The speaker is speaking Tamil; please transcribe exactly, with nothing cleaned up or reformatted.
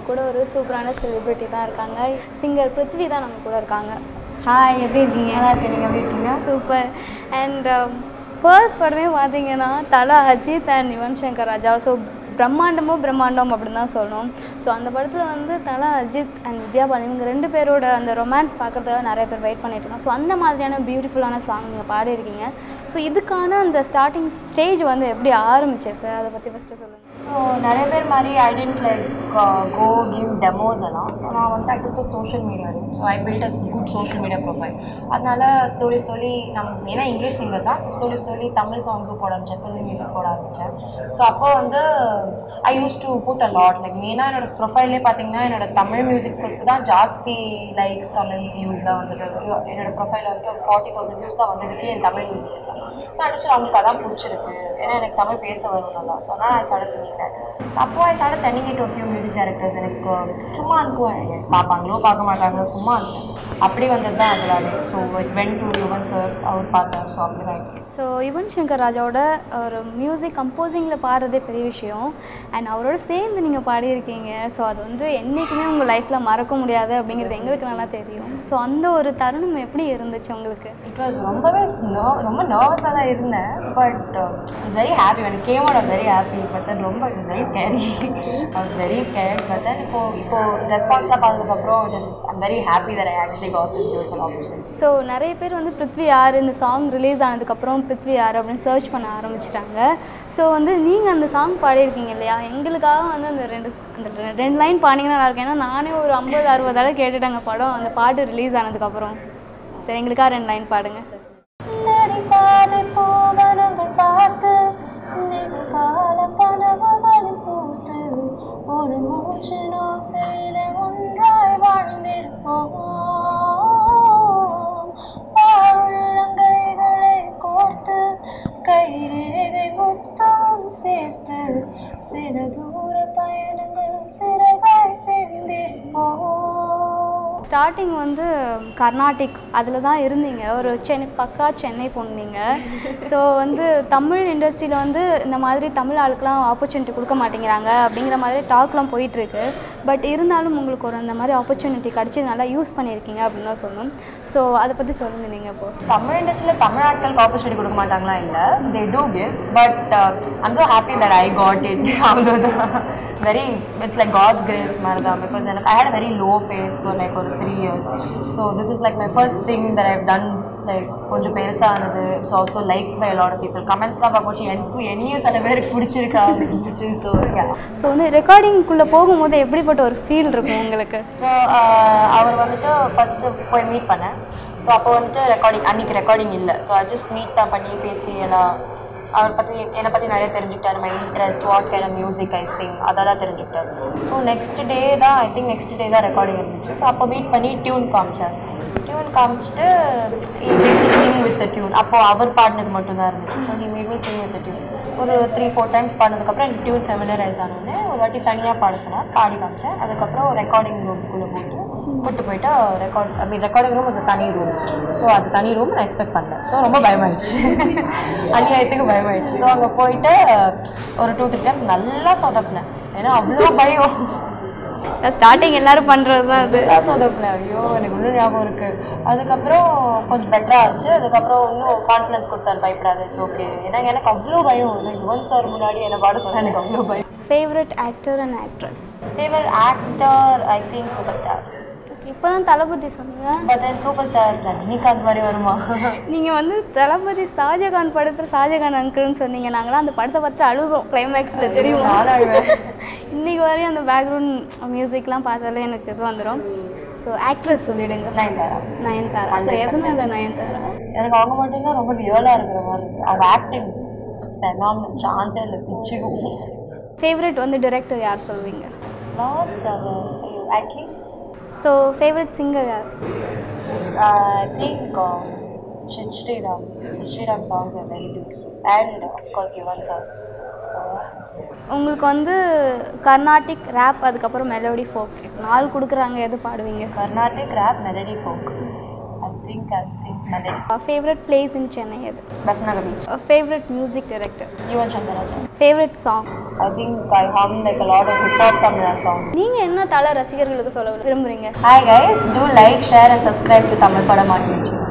கூட ஒரு சூப்பரான செலிபிரிட்டி தான் இருக்காங்க. சிங்கர் பிருத்வி தான் நம்ம கூட இருக்காங்க. ஹாய், எப்படி இருக்கீங்க? நல்லா இருக்கேன். நீங்கள் எப்படி இருக்கீங்க? சூப்பர். அண்ட் ஃபர்ஸ்ட் படமே பார்த்தீங்கன்னா தலா அஜித் அண்ட் யுவன் சங்கர் ராஜா. ஸோ பிரம்மாண்டமோ பிரம்மாண்டம் அப்படின்னு தான் சொல்லணும். ஸோ அந்த படத்தில் வந்து தலா அஜித் அண்ட் வித்யா பாலன் இவங்க ரெண்டு பேரோட அந்த ரொமான்ஸ் பார்க்குறதுக்காக நிறைய பேர் வெயிட் பண்ணிட்டு இருக்காங்க. ஸோ அந்த மாதிரியான பியூட்டிஃபுல்லான சாங் நீங்கள் பாடியிருக்கீங்க. ஸோ இதுக்கான அந்த ஸ்டார்டிங் ஸ்டேஜ் வந்து எப்படி ஆரம்பிச்சிருக்கு அதை பற்றி ஃபஸ்ட்டு சொல்லுங்கள். ஸோ நிறைய பேர் மாதிரி I tend like go give demos எல்லாம். ஸோ நான் வந்து I took social media room. So I build a good social media profile. அதனால ஸ்லோலி ஸ்லோலி நம்ம ஏன்னா இங்கிலீஷ் சிங்கர் தான். ஸோ ஸ்லோலி ஸ்லோலி தமிழ் சாங்ஸும் போட ஆரம்பித்தேன், ஃபில்ம் மியூசிக் போட ஆரம்பித்தேன். ஸோ அப்போ வந்து I use to put a lot like மெயினாக என்னோடய ப்ரொஃபைல்லே பார்த்தீங்கன்னா என்னோடய தமிழ் மியூசிக்கு தான் ஜாஸ்தி லைக்ஸ் கமெண்ட்ஸ் வியூஸ் தான் வந்துட்டு. என்னோடய ப்ரொஃபைலில் வந்துட்டு ஒரு ஃபார்ட்டி தௌசண்ட் வியூஸ் தான் வந்ததுக்கு என் தமிழ் மியூசிக் தான். ஸோ அடிச்சு அவங்களுக்கு அதான் பிடிச்சிருக்கு, ஏன்னா எனக்கு தமிழ் பேச வரும் நல்லா. ஸோ அதனால் ஐ ஸ்டார்ட் சிங்கிங் தட். அப்போ I start sending it to few music directors. எனக்கு சும்மா அனுப்புவேன், பார்ப்பாங்களோ பார்க்க மாட்டாங்களோ சும்மா அனுப்புவேன். அப்படி வந்தது தான் அதில். So it went to Yuvan sir, அவர் பார்த்தார். ஸோ அப்படி தான். ஸோ யுவன் சங்கர் ராஜாவோட ஒரு மியூசிக் கம்போசிங்கில் பாடுறதே பெரிய விஷயம். அண்ட் அவரோட சேர்ந்து நீங்கள் பாடியிருக்கீங்க. ஸோ அது வந்து என்றைக்குமே உங்கள் லைஃப்பில் மறக்க முடியாது அப்படிங்கிறது எங்களுக்கு நல்லா தெரியும். ஸோ அந்த ஒரு தருணம் எப்படி இருந்துச்சு உங்களுக்கு? இட் வாஸ் ரொம்பவே ரொம்ப நர்வஸாக தான் இருந்தேன். But it's very happy. எனக்கு came out was very happy. But then ரொம்ப it was very scary. I was very scared. But then இப்போ இப்போ ரெஸ்பான்ஸ்லாம் பார்த்ததுக்கப்புறம் it is I'm very happy that I actually got this beautiful opportunity. So நிறைய பேர் வந்து பிருத்வி யார், இந்த சாங் ரிலீஸ் ஆனதுக்கப்புறம் பிருத்வி யார் அப்படின்னு சர்ச் பண்ண ஆரம்பிச்சிட்டாங்க. ஸோ வந்து நீங்கள் அந்த சாங் பாடியிருக்கீங்க இல்லையா, எங்களுக்காக வந்து அந்த ரெண்டு அந்த ரெண்டு லைன் பாடிங்கன்னா நல்லா இருக்கும். ஏன்னா நானே ஒரு ஐம்பது அறுபது தடவை கேட்டுட்டாங்க படம் அந்த பாட்டு ரிலீஸ் ஆனதுக்கப்புறம். சரி, எங்களுக்காக ரெண்டு லைன் பாடுங்க. பார்த்து கால கனவுகளில் பூத்து ஒரு மூச்சு நோசையில ஒன்றாய் வாழ்ந்திருப்போம். உள்ளங்கைகளை கோர்த்து கைரேகை மொத்தம் சேர்த்து சில தூர பயணங்கள் சிறகாய் சேர்ந்திருப்போம். ஸ்டார்டிங் வந்து கர்நாடிக் அதில் தான் இருந்தீங்க. ஒரு சென்னை பக்கா சென்னை பொண்ணுங்க. ஸோ வந்து தமிழ் இண்டஸ்ட்ரியில் வந்து இந்த மாதிரி தமிழ் ஆளுக்கெலாம் ஆப்பர்ச்சுனிட்டி கொடுக்க மாட்டேங்கிறாங்க அப்படிங்கிற மாதிரி டாக்லாம் போயிட்டுருக்கு. பட் இருந்தாலும் உங்களுக்கு ஒரு அந்த மாதிரி ஆப்பர்ச்சுனிட்டி கிடச்சி நல்லா யூஸ் பண்ணியிருக்கீங்க அப்படின்னு தான் சொல்லணும். ஸோ அதை பற்றி சொல்லுங்கள். நீங்கள் இப்போது தமிழ் இண்டஸ்ட்ரியில் தமிழ் ஆட்களுக்கு ஆப்பர்ச்சுனிட்டி கொடுக்க மாட்டாங்களா? இல்லை, they do give. But I'm so happy that I got it. அவ்வளோதான். Very it's like God's grace மாதிரி தான். பிகாஸ் எனக்கு I had a very low phase for like ஒரு three years. So this is like my first thing that I've done. Like கொஞ்சம் பெருசானது. So also like by lot of people. கமெண்ட்ஸ்லாம் பார்க்கும்போது எனக்கு என்னையும் சில பேருக்கு பிடிச்சிருக்கா இருந்துச்சு. ஸோ ஸோ வந்து ரெக்கார்டிங்குள்ளே போகும்போது எப்படிப்பட்ட ஒரு ஃபீல் இருக்கும் உங்களுக்கு? ஸோ அவர் வந்துட்டு ஃபஸ்ட்டு போய் மீட் பண்ணேன். ஸோ அப்போ வந்துட்டு ரெக்கார்டிங் அன்றைக்கி ரெக்கார்டிங் இல்லை. ஸோ அது ஜஸ்ட் மீட் தான் பண்ணி பேசி எல்லாம் அவர் பற்றி என்னை பற்றி நிறைய தெரிஞ்சுக்கிட்டார். My interest, what kind of music I sing அதெல்லாம் தெரிஞ்சுக்கிட்டார். ஸோ நெக்ஸ்ட் டே தான் ஐ திங்க் நெக்ஸ்ட் டே தான் ரெக்கார்டிங் இருந்துச்சு. ஸோ அப்போ மீட் பண்ணி டியூன் காமிச்சார். டியூன் காமிச்சிட்டு he made me sing with the tune. அப்போது அவர் பாடினது மட்டும்தான் இருந்துச்சு. So he made me sing with the tune. ஒரு த்ரீ ஃபோர் டைம்ஸ் பாடினதுக்கப்புறம் எனக்கு டியூன் ஃபெமிலியரைஸ் ஆனோடனே ஒரு வாட்டி தனியாக பாட சொன்னார், பாடி காமிச்சேன். அதுக்கப்புறம் ரெக்கார்டிங் ரூமுக்குள்ளே போட்டு கூப்பிட்டு போயிட்டா record I mean recording room ஒரு தனி ரூம். ஸோ அது தனி ரூம் நான் எக்ஸ்பெக்ட் பண்ணேன். ஸோ ரொம்ப பயமாயிடுச்சு, அநியாயத்துக்கு பயமாயிடுச்சு. ஸோ அங்கே போயிட்டு ஒரு டூ த்ரீ டைம்ஸ் நல்லா சொதப்பினேன். ஏன்னா அவ்வளோ பயம். ஸ்டார்டிங் எல்லோரும் பண்ணுறது தான் அது. சொதப்பினேன். ஐயோ எனக்கு இன்னும் ஞாபகம் இருக்குது. அதுக்கப்புறம் கொஞ்சம் பெட்டராக ஆச்சு. அதுக்கப்புறம் இன்னும் கான்ஃபிடன்ஸ் கொடுத்தாரு, பயப்படாது, இட்ஸ் ஓகே. ஏன்னா எனக்கு அவ்வளோ பயம் இல்லை. யுவன் சார் முன்னாடி என்னை பாட சொன்னால் எனக்கு அவ்வளோ பயம். Favourite actor and actress? Favourite actor I think super star. இப்போ தான் தளபதி சொன்னீங்க. But then super star Rajinikanth மாதிரி வருமா? நீங்கள் வந்து தளபதி ஷாஜகான் படத்தில் ஷாஜகான் அங்கிள்னு சொன்னீங்க. நாங்களாம் அந்த படத்தை பார்த்து அழுதோம் கிளைமேக்ஸில், தெரியும். நான் அழுவேன். இன்றைக்கி வரையும் அந்த பேக்ரவுண்ட் மியூசிக்லாம் பார்த்தாலே எனக்கு இது வந்துடும். ஸோ ஆக்ட்ரஸ் சொல்லிவிடுங்க. நயன்தாரா. நயன்தாரா. ஸோ எதனால நயன்தாரா? எனக்கு அவங்க மட்டும்தான் ரொம்ப ரியலாக இருக்கிற மாதிரி இருக்குது. அவங்க ஆக்டிங் ஃபெனாமினல், சான்ஸே இல்லை, பிச்சுக்கும். ஃபேவரட் வந்து டிரெக்டர் யார் சொல்வீங்க? Lots actually. So favourite singer யார்? I think Shit Sriram. Shit Sriram songs are very beautiful. And of course Yuvan sir. So உங்களுக்கு வந்து கர்நாடிக் ரேப் அதுக்கப்புறம் மெலோடி ஃபோக் நாலு கொடுக்குறாங்க, எது பாடுவீங்க? Carnatic rap melody folk. I think I'll sing Melody. Favourite place in Chennai எது? Basanagar Beach. Favourite music director? Yuvan Shankar Raja. Favourite song? I think I hum like a lot of hip hop Tamil songs. நீங்கள் என்ன தல ரசிகர்களுக்கு சொல்ல விரும்புகிறீங்க? Hi guys, do like, share and subscribe to Tamil Padam on YouTube.